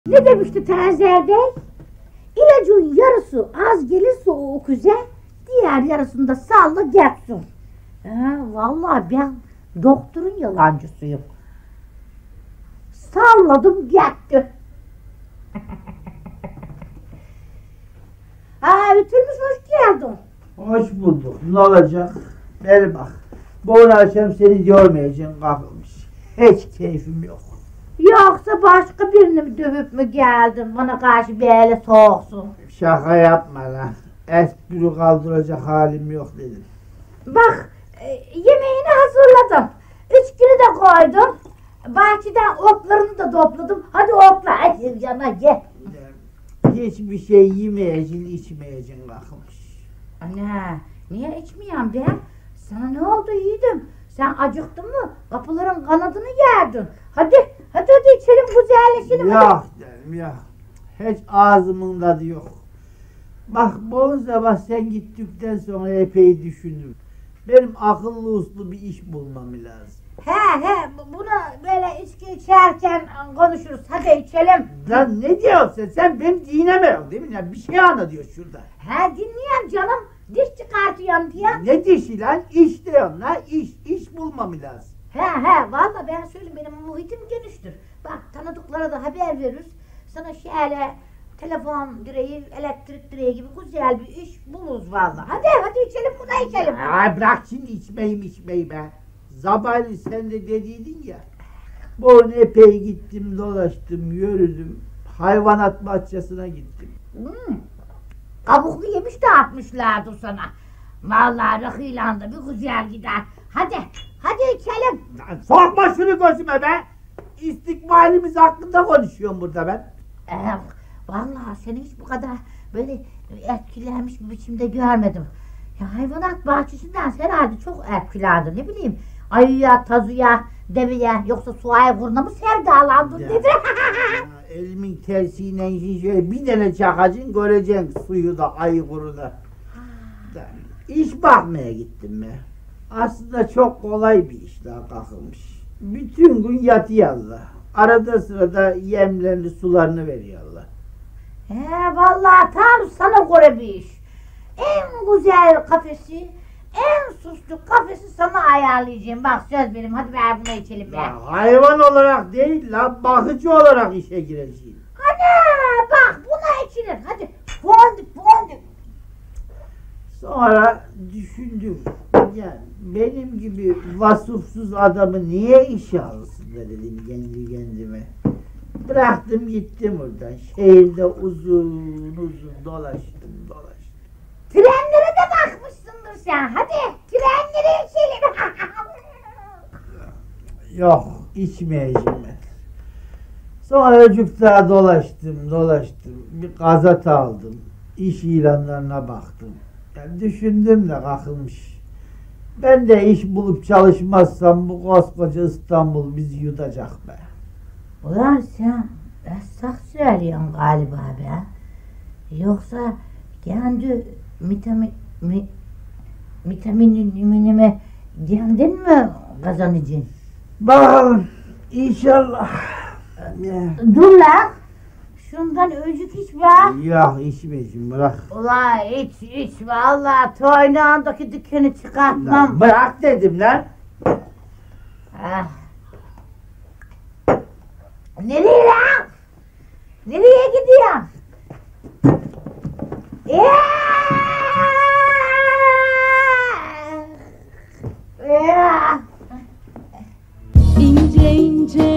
Ne demişti Tazer Bey? İlacın yarısı az gelirse o öküze, diğer yarısını da salla geçsin. Vallahi ben doktorun yalancısıyım. Salladım gitti. Ütülmüş, hoş geldin. Hoş bulduk. Ne olacak? Beri bak. Bu akşam seni görmeyeceğim kalkmış. Hiç keyfim yok. Yoksa başka birini mi dövüp mü geldin bana karşı böyle soğuksun? Şaka yapma lan. Espri kaldıracak halim yok dedim. Bak yemeğini hazırladım. 3 günü de koydum. Bahçeden otlarını da topladım. Hadi otla hadi yana gel. Hiçbir şey yemeyeceksin, içmeyeceksin kalkmış. Ana niye içmiyorum be? Sana ne oldu yiğidim? Sen acıktın mı? Kapıların kanadını yerdin. Hadi içelim güzelleşelim. Yok dedim yok. Hiç ağzımın tadı yok. Bak bu sabah sen gittikten sonra epey düşündüm. Benim akıllı uslu bir iş bulmam lazım. Bunu böyle içki içerken konuşuruz. Hadi içelim. Lan ne diyorsun sen? Sen beni dinlemiyorsun değil mi? Ya bir şey anlatıyor şurada. Dinleyen canım. Diş çıkartıyorum diye. Ne dişi lan? İş diyorum lan. İş bulmam lazım. Vallahi ben söyleyeyim benim muhitim geniştir. Bak tanıdıklara da haber veririz. Sana şöyle telefon direği, elektrik direği gibi güzel bir iş buluruz vallahi. Hadi içelim bunu içelim. Ay bırak şimdi içmeyi be. Zabali sen de dediydin ya. Bu epey gittim dolaştım yürüdüm. Hayvanat bahçesine gittim. Kabuklu yemiş de atmışlardı sana. Vallahi rakıyla da bir güzel gider. Hadi içelim. Lan sokma şunu gözüme be. İstikbalimiz hakkında konuşuyorum burada ben. Vallahi seni hiç bu kadar böyle etkilenmiş bir biçimde görmedim. Ya hayvanat bahçesinden herhalde çok etkilendi, ne bileyim. Ayıya, tazıya, deveye, yoksa suaya kuruna mı sevdalandın dedi. Elimin tersiyle şöyle bir tane çakacaksın göreceksin suyu da ayı kuru da. İş bakmaya gittim ben. Aslında çok kolay bir iş daha kalkılmış. Bütün gün yatıyorlar. Arada sırada yemlerini sularını veriyorlar. Vallahi tam sana göre bir iş. En güzel kafesi, en süslü kafesi sana ayarlayacağım. Bak söz verim, hadi ver bunu içelim ya. Hayvan olarak değil lan, bakıcı olarak işe gireceğim. Bak buna içilir. Hadi fondip. Sonra düşündüm. Ya benim gibi vasıfsız adamı niye işe alsın dedim kendi kendime. Bıraktım gittim oradan. Şehirde uzun dolaştım. Trenlere de bakmışsındır sen. Hadi trenlere içelim. Yok içmeyeceğim ben. Sonra azıcık daha dolaştım. Bir gazete aldım. İş ilanlarına baktım. Yani düşündüm de kalkılmış. Ben de iş bulup çalışmazsam bu koskoca İstanbul bizi yutacak be. Ulan sen esnaf söylüyorsun galiba be. Yoksa kendi vitaminimi kendin mi kazanacaksın? Bakalım inşallah. Dur lan. Şundan öcük iç be. Yok içmeyeceğim bırak. Ulan iç vallahi toynağındaki dükkanı çıkartmam. Lan bırak dedim lan. Nereye lan? Nereye gidiyorsun? İnce ince